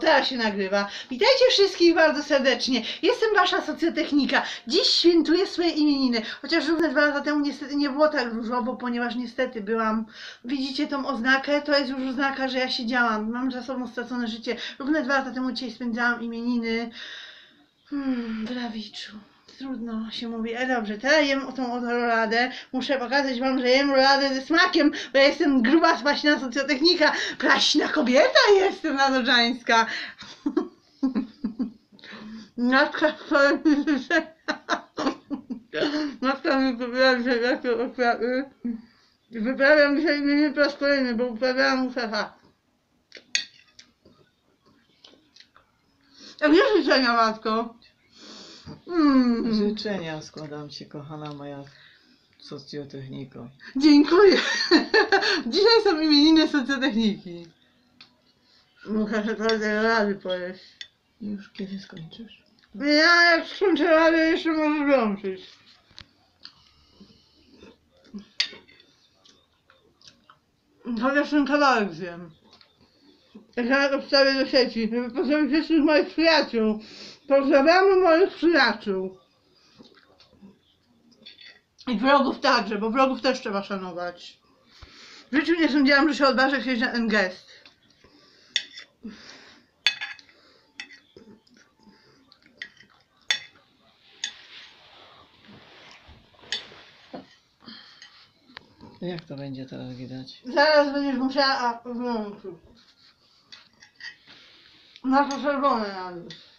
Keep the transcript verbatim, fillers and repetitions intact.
teraz się nagrywa. Witajcie wszystkich bardzo serdecznie. Jestem wasza socjotechnika. Dziś świętuję swoje imieniny. Chociaż równe dwa lata temu niestety nie było tak różowo, ponieważ niestety byłam... Widzicie tą oznakę? To jest już oznaka, że ja siedziałam. Mam za sobą stracone życie. Równe dwa lata temu dzisiaj spędzałam imieniny. Hmm, w Rawiczu. Trudno się mówi, ale dobrze, teraz jem o tą oto roladę. Muszę pokazać wam, że jem roladę ze smakiem, bo ja jestem gruba, spaśna socjotechnika. Praśna kobieta jestem nadodżańska. Matka Matka mi powiedziała, że ja się ofiary. Wyprawiam dzisiaj imieniny po raz kolejny, bo uprawiałam u szefa. A gdzie życzenia, matko? Mm. Życzenia składam ci, kochana moja socjotechniko. Dziękuję. Dzisiaj są imieniny socjotechniki. Muszę się trochę rady pojeść. Już kiedy skończysz? Ja jak skończę radę, jeszcze może włączyć. Chociaż ten kawałek zjem. Ja to wstawię do sieci, żeby pozdrowić wszystkich moich przyjaciół. Pozdrawiamy moich przyjaciół. I wrogów także, bo wrogów też trzeba szanować. W życiu nie sądziłam, że się odważę chcieć na ten gest. Jak to będzie teraz widać? Zaraz będziesz musiała włączyć. Na to czerwone nawet.